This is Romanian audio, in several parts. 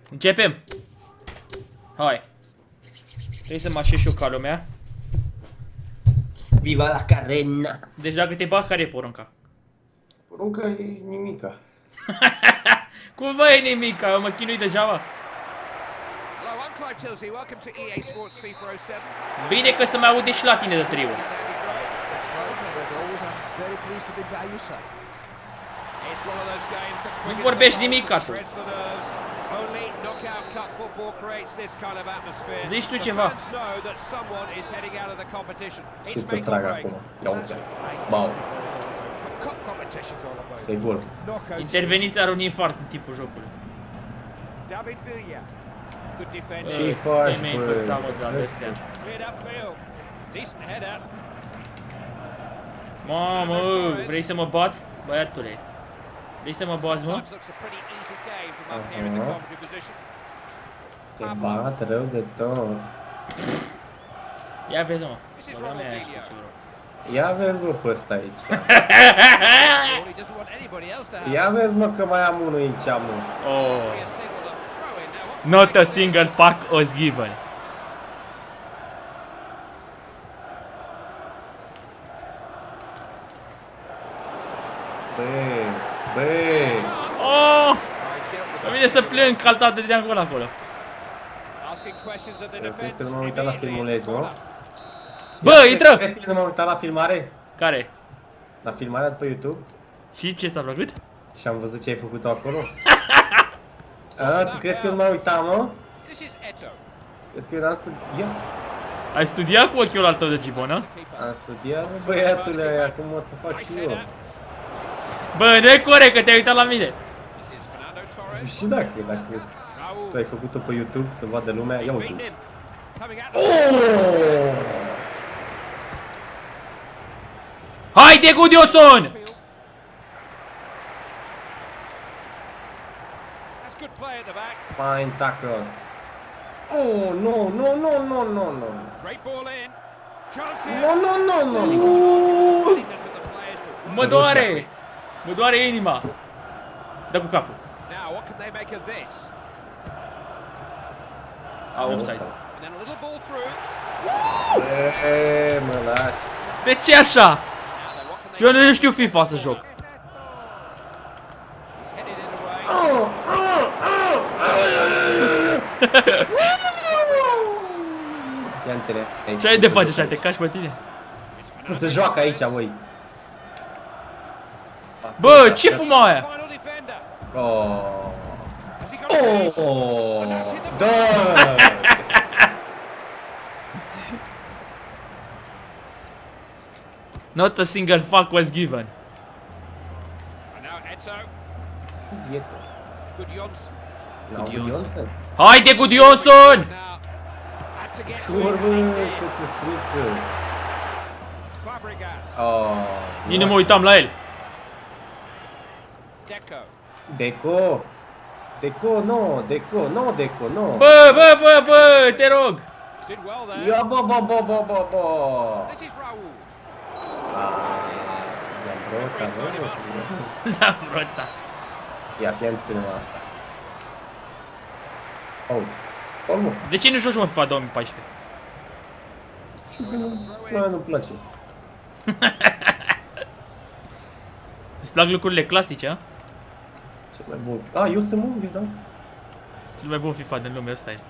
Începem! Hai! Trebuie să mă așez și eu ca lumea. Viva la carena! Deci dacă te bag, care e porunca? Porunca e nimica. Cum bă e nimica? Eu mă chinui degeaba. Bine că să mai aude și la tine de trio. Nu vorbești nimica tu. Zici tu ceva. Ce ți-o trag acum? Ia uite. Bau. E gol. Interveniți are un infart în timpul jocului. Ce faci, mi-ai bă? învățat, mă, de la astea. Mamă, vrei să mă bați? Băiatule. Vrei să mă bați, mă? Te bat rău de tot. Ia vezi, mă. Băga mea ești cu ce vreau. Ia vezi, mă, pe ăsta aici. Ia vezi, mă, că mai am unul aici, mă. Oh. Not a single fuck was given. Bă. Oh! Mă vine să plâng caltate de acolo. Crezi că nu m-am uitat la filmuleț, nu? Bă, intră! Crezi că nu m-am uitat la filmare? Care? La filmarea de pe YouTube? Și ce ți-a plăcut? Și am văzut ce ai făcut acolo? Tu crezi că nu m-am uitat, mă? Crezi că eu n-am studiat? Ai studiat cu ochiul al tău de gibonă? Am studiat, băiatule, acum o să fac și eu. Bă, nu e corect că te-ai uitat la mine. Și dacă tu ai făcut-o pe YouTube să vadă lumea, ia uite. Haide, Gudioson! Fine tackle. Oh, no. No. Mă doare! Mă doare inima! Dă cu capul. Offside. Mă lași. De ce așa? Și eu nu știu FIFA să joc. Ce ai de face așa? Te cași pe tine? Se joacă aici, băi. Bă, ce fuma aia? Da! Not a single fuck was given. Gudioson. Haide, Gudioson! Ușor, bă, că se strică. Nici nu mă uitam la el. Deco, no. Bă, te rog. Ia, bă. Zambrota. Ia, fii atent în asta. Olmu. De ce nu joci, mă, FIFA 2014? Nu-mi place. Îți plac lucrurile clasice, a? Cel mai bun. Eu sunt Munghiu, da? Cel mai bun FIFA din lume, ăsta e.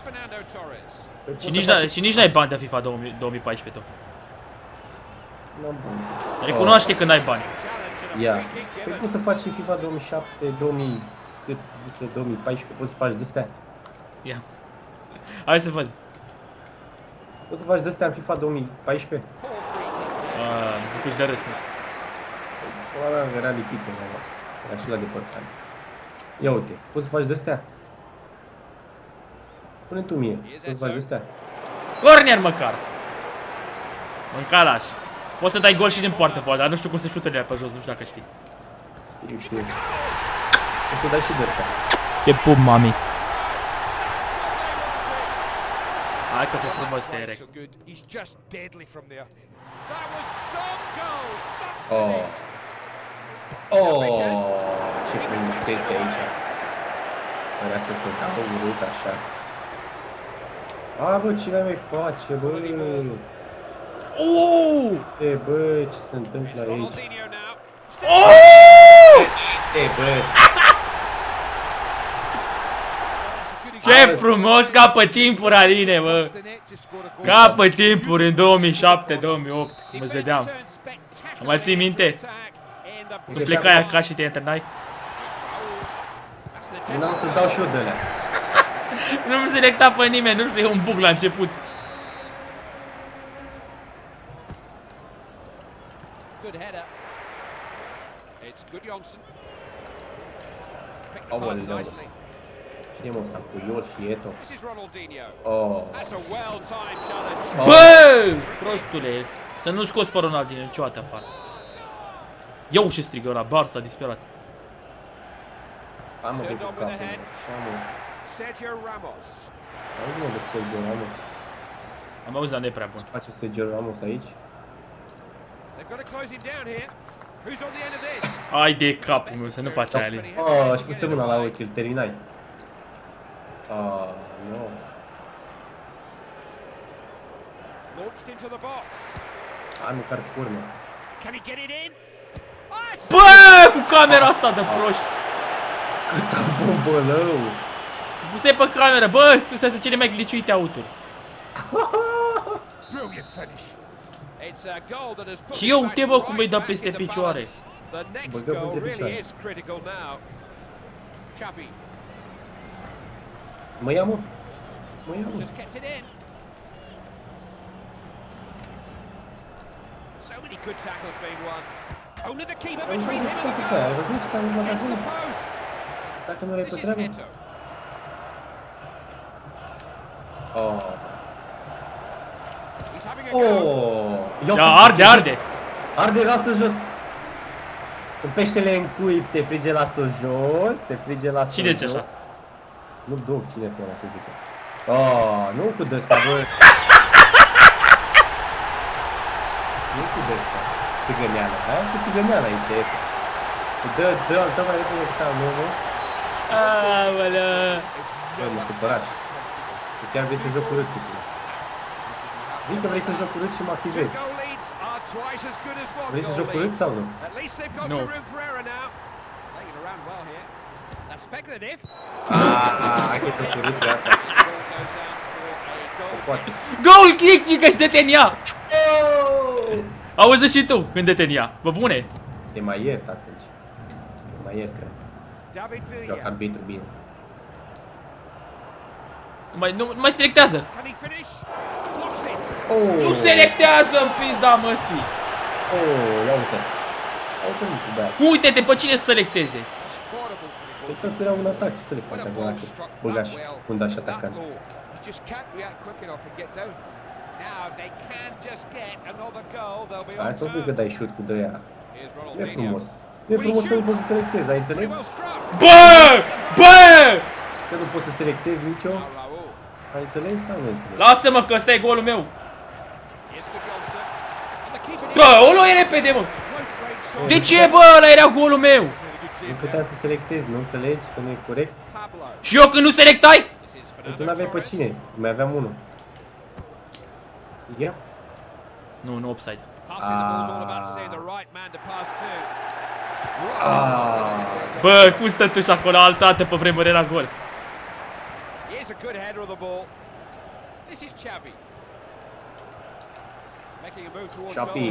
Păi Și nici n-ai bani de FIFA 2014 tu. N-am bani. Recunoaște că n-ai bani. Ia. Păi poți să faci și FIFA 2007, 2000, cât zise 2014, poți să faci de-astea? Ia. Hai să văd. Poți să faci de-astea în FIFA 2014? Mi se puși de râs. Ăla era lipită, mă. Era și la depărtare. Ia uite, poți să faci de-astea? Pune tu mie, poți să faci de-astea? Corner măcar! Mâncalaș. Poți să dai gol și din poartă, poate, dar nu știu cum se șută de pe jos, nu știu dacă știi. Știu. Poți să dai și de-astea. Te pup, mami. Hai că fă frumos, Derek. Ce frumusețe aici. Vrea să ți-o dau urât așa. A, bă, cine mai face, bă? Bă, ce se întâmplă aici? Bă! Ce frumos capă timpuri, Aline, bă! Capă timpuri în 2007-2008, cum îți dădeam. Mai ții minte? Tu plecai acasă și te întâlnai? N-am să-ți dau și eu de alea. Nu-mi selecta pe nimeni, nu știu, e un bug la început. Aoleu. Cine mă ăsta cu Iol și Eto? Oh. Bă! Prostule! Să nu scoți pe Ronaldinho niciodată afară. Iau ce strigă ăla, Barça disperat. Am de capul, așa mă. Auzi mă de Sergio Ramos. Am auzit, dar nu e prea bun. Ce face Sergio Ramos aici? Ai de capul meu, să nu faci aia, Alin. Oh, și puse mâna la ochi, îl terminai. Nu. Nu car curmă. Bă, cu camera asta de proști. Câtă bombălău. Fusei pe cameră, bă, astea sunt cele mai gliciuite auturi. Și eu, uite bă, cum îi dă peste picioare. Băgă printre picioare. Mă ia, mă. Mă ia, mă. Ai văzut ce s-a întâmplat acolo? Dacă nu le-ai pe treabă? Ia, arde, arde! Arde, lasă jos! Când peștele în cui te frige, lasă jos, te frige, lasă jos. Cine ce așa? Snoop Dogg, cine pe ăla să zică? Nu cu dăsta, bă! Nu cu dăsta. Țigăneală, hai cu țigăneală aici, e. Dă mai repede decât al meu, bă. Aoleu! Bă, mă supărași. Că chiar vrei să joc urât cu tine. Zic că vrei să joc urât și mă activezi. Vrei să joc urât sau nu? Nu. Hai că e tot urât, gata. Se poate. Goal kick, cică-și dă-te în ea! Auzi și tu când dă-te în ea, bă bune! Te mai iert atunci. Te mai iert, cred. Joc arbitru bine. Nu mai selectează! Nu selectează în pizda măsii! Ia uite. Ia uite cu băiat. Uite-te pe cine să selecteze! Păi toți erau în atac, ce să le faci acum dacă băgași fundași atacanți? Hai să spui că dai shoot cu dăia. Nu e frumos. Nu e frumos că nu poți să selectezi, ai înțeles? Bă! Bă! Că nu poți să selectezi nicio. Ai înțeles sau nu înțeles? Lasă-mă că ăsta e golul meu! Bă, o luai repede, mă! De ce, bă, ăla era golul meu? Nu puteam să selectezi, nu înțelegi că nu e corect? Și eu când nu selectai? Păi tu n-aveai pe cine? Mai aveam unul. Ia? Nu, offside. Bă, cum stă tu și acolo, altată pe vremuri era gol. Xavi.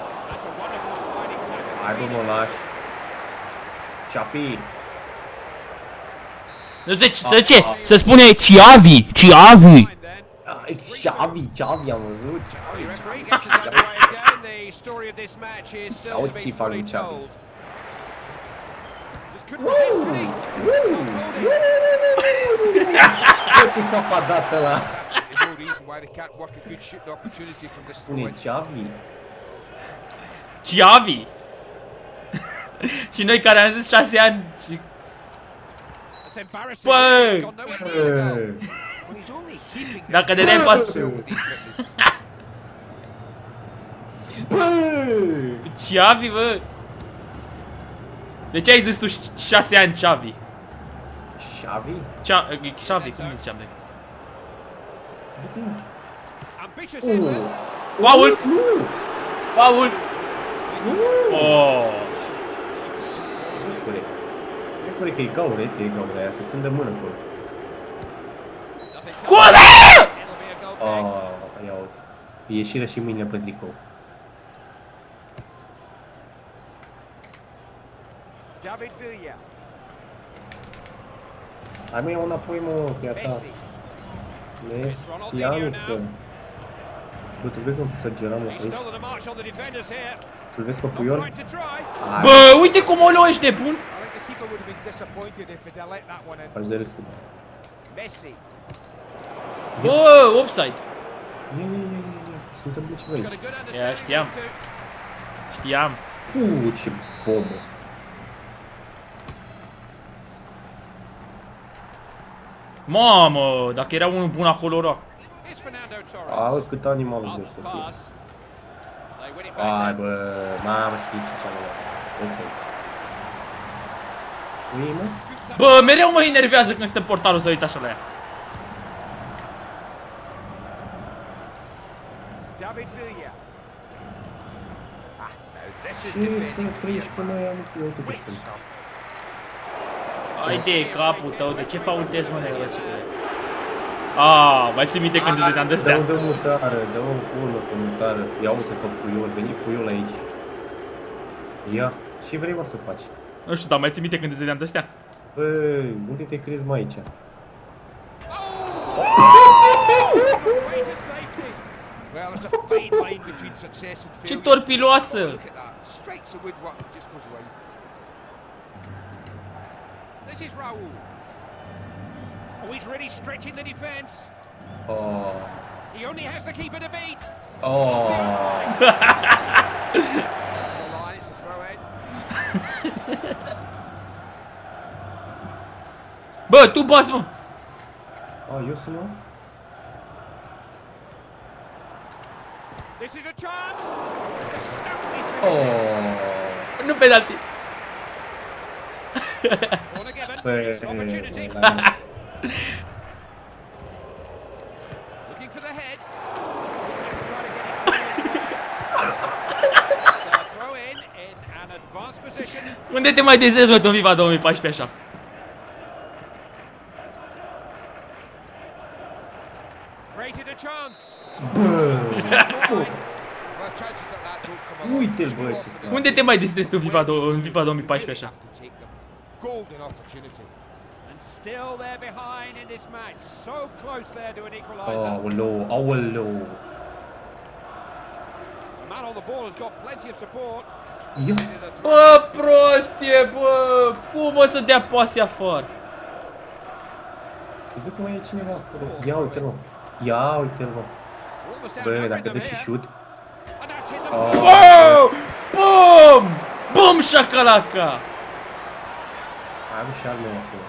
Hai bă, mă lași. Xavi. Nu zice, ce? Se spune Xavi, Xavi. Xavi, am văzut. Auzi ce fac lui Xavi. Bă, ce cap a dat ăla. Spune Xavi. Xavi. Și noi care am zis 6 ani. Bă! Dacă dădeai pas... Xavi, bă! De ce ai zis tu 6 ani Xavi? Xavi? Xavi, cum îi ziceam noi? Fault! Fault! Oh! E corect că e gaură aia, să țin de mână acolo. Cum? Ia uite. Ieșirea și mâinile pe tricou. David Villa. Hai mă, iau înapoi, mă, pe a ta. Mestianu, că... Bă, tu vezi, mă, că să Geramos aici? Tu vezi pe Puyol? Bă, uite cum o lua, ești nebun! Faci de râs cu tine. Bă, offside! Ia, se întâmplă ceva aici. Ia, știam. Știam. Ce bombă! Mamă, dacă era unul bun acolo, ăla. Aoleu, cât animal vrei să fie. Hai, bă, mamă, știi ce ce-am luat. Bă, mereu mă enervează când stă portarul să uit așa la ea. Ce să trăiești pe noi, eu uite că sunt. Hai de capul tău, de ce faultezi, mă, negrăcicule? Mai ții minte când îți dădeam de-astea? Dă-o de mutare, dă-o în culmă pe mutare. Ia uite pe Puyol, veni Puyol aici. Ia, ce vrei, mă, să faci? Nu știu, dar mai ții minte când îți dădeam de-astea? Băi, unde te crezi, mă, aici? Ce torpiloasă! This is Raul. Oh, he's really stretching the defense. He only has the keeper to beat. It's a throw in. Bă, tu bați, mă! Eu sunt, mă? This is a chance. Nu penalti. Opportunity. Looking for the heads. Throw in an advanced position. Unde te mai dezezi, mă, tu în FIFA 2014 așa? Created a chance. Uite-l, bă, ce stă. Unde te mai distrezi tu în FIFA 2014 așa? Golden opportunity. And still they're behind in this match. So close there to an equalizer. Aoleu. The man on the ball has got plenty of support. Bă, prostie, bă! Cum o să dea pase afară? Crezi că mai e cineva acolo? Ia uite-l, mă. Ia uite-l, mă. Bă, dacă dă și șut. Bum! Bum! Bum, șacalaca! Ai avut și al meu acolo.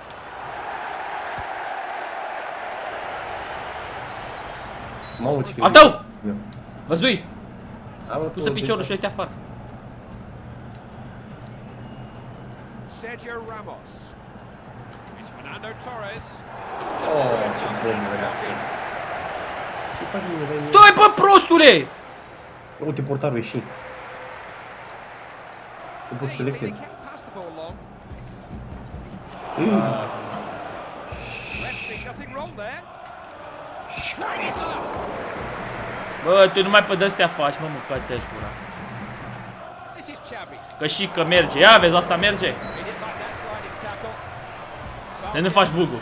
Mamă, ce al tău! Văzui! Pusă piciorul și uite afară. Sergio Ramos. It's Fernando Torres. Ce bombă era. Ce faci, mă? Dă-i, bă, prostule! Uite, portarul ieși. Nu pot să selectez. Bă, tu numai pe de-astea faci, mă, mâncați-aș gura. Că și că merge. Ia, vezi, asta merge. De nu faci bugul.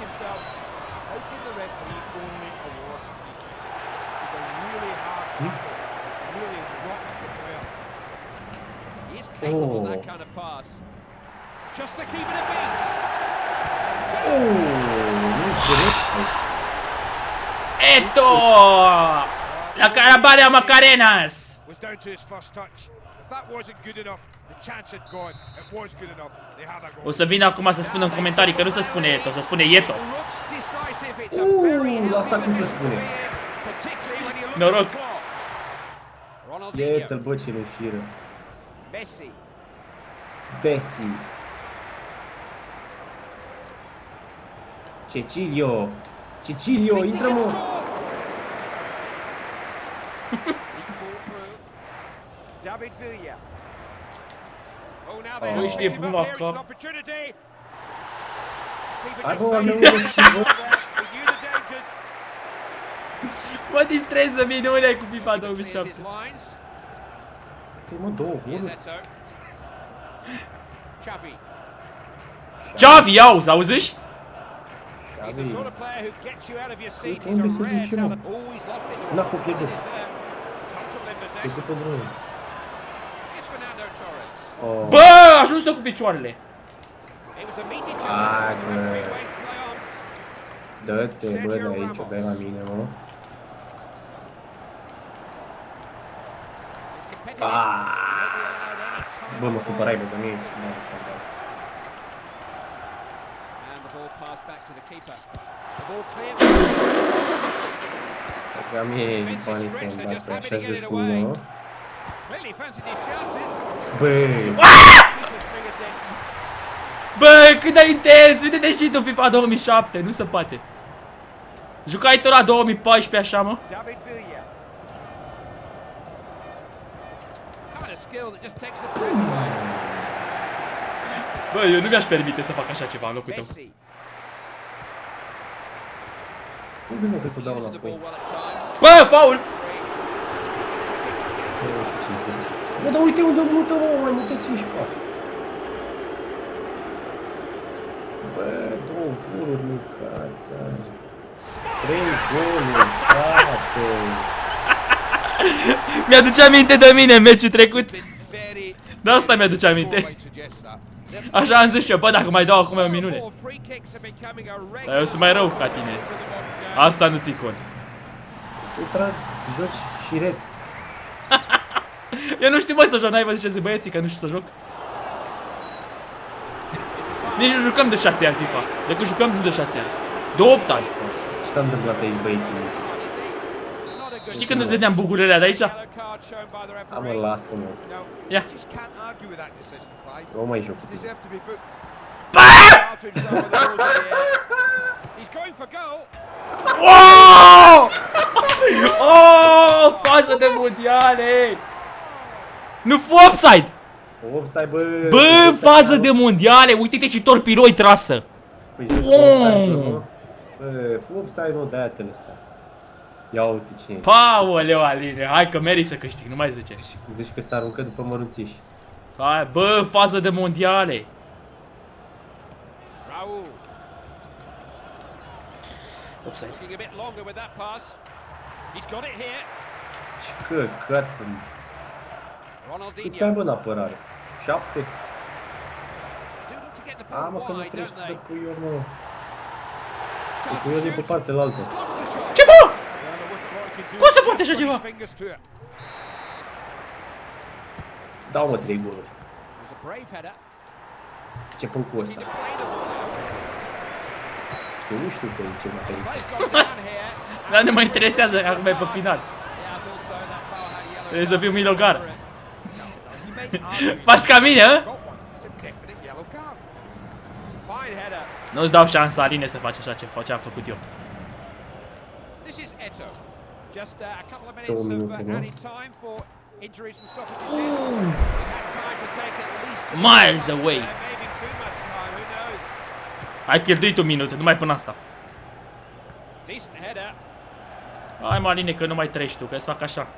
Eto! La Carabarea Macarenas! O să vină acum să spună în comentarii că nu se spune Eto, se spune Eto. Asta cum se spune? Noroc! Iată-l, bă, ce leșiră. Bessi. Cecilio! Cecilio, intră mă! Nu știe puma ca. Hai bă, oamenii și bă! Mă distrez de minune cu FIFA 2007. Mă, 2-1. Xavi, auzi, auzi? Xavi. Uite, unde se duce, mă? N-a cu pierdut. Este pe drum. Bă, ajuns-o cu picioarele. Hai, bă. Dă-te, bă, de aici, o bei la mine, mă. Bă, mă supărai, bă, că mie. Că mie banii să-mi bată așa zis cu mine, mă. Bă! Bă, cât de intens! Uite-te și tu FIFA 2007, nu se poate. Jucai tu la 2014 așa, mă? Bă, eu nu mi-aș permite să fac așa ceva în locul tău. Unde mă că să dau înapoi? Bă, faul! Bă, dar uite unde mută, mă, mai multe 5 pași. Bă, 2 goluri, mâncați azi. 3 goluri, frate. Mi-aduce aminte de mine în meciul trecut. De asta mi-aduce aminte. Așa am zis și eu, bă, dacă mai dau acum o minune. Dar eu sunt mai rău ca tine. Asta nu ții cont. Tu joci șiret. Eu nu știu, bă, să joc, n-ai văzut ce zic băieții, că nu știu să joc. Nici nu jucăm de 6 ani FIFA. De când jucăm, nu de 6 ani. De 8 ani. Ce s-a întâmplat aici, băieții? Știi când îți vedeam bugurile alea de aici? Da, mă, lasă-mă. Ia. Nu mai joc. Oh! Oh! Fază de mondiale! Nu fu offside! Offside, bă! Bă, fază de mondiale! Uite-te ce torpiroi trasă! Păi joci offside, bă! Bă, fu offside, nu, de-aia te lăsa. Ia uite cine e. Paoleu, Aline, hai că meri să câștig, nu mai zice. Zici că s-a aruncat după mărunțiși. Hai, bă, fază de mondiale! Offside. Și căcat. Câți ai, bă, în apărare? 7? A, mă, că nu treci de puior, mă. De puior e pe partea la altă. Ce, bă? Cum se poate așa ceva? Dau, mă, 3 goluri. Începem cu ăsta. Eu nu știu că e ceva pe aici. Dar nu mă interesează, acum e pe final. Trebuie să fiu milogar. Faci ca mine, hă? Nu-ți dau șansa, Aline, să faci așa ce am făcut eu. 2 minute, nu? Miles away. Ai cheltuit 1 minut, numai până asta. Hai, mă, Aline, că nu mai treci tu, că-ți fac așa.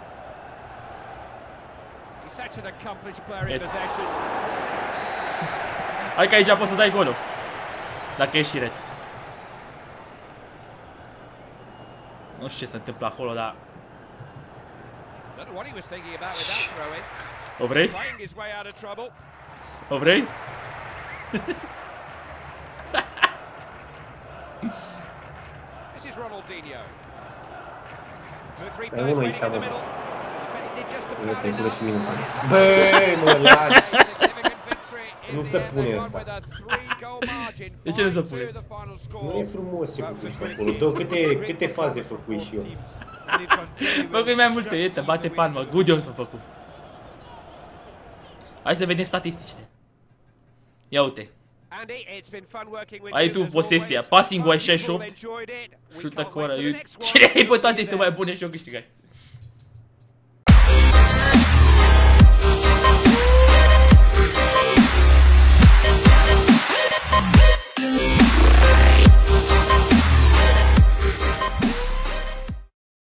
Hai că aici poți să dai golul. Dacă ești șiret. Nu știu ce se întâmplă acolo, dar... O vrei? O vrei? Mai unul aici, bă. Uite, cură și minute. Băi, mă, lași! Nu se pune ăsta. De ce nu se pune? Nu e frumos ce făcuși pe acolo. Dă, câte faze făcui și eu. Făcui mai multe, uite, bate palmă. Good s-a făcut. Hai să vedem statisticile. Ia uite. Ai tu posesia, passing-ul ai 68. Șută cu ora. Cine ai pe toate tu mai bune și eu câștigai.